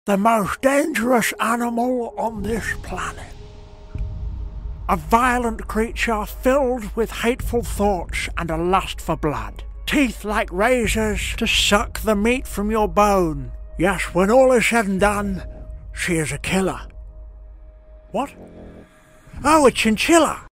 The most dangerous animal on this planet. A violent creature filled with hateful thoughts and a lust for blood. Teeth like razors to suck the meat from your bone. Yes, when all is said and done, she is a killer. What? Oh, a chinchilla!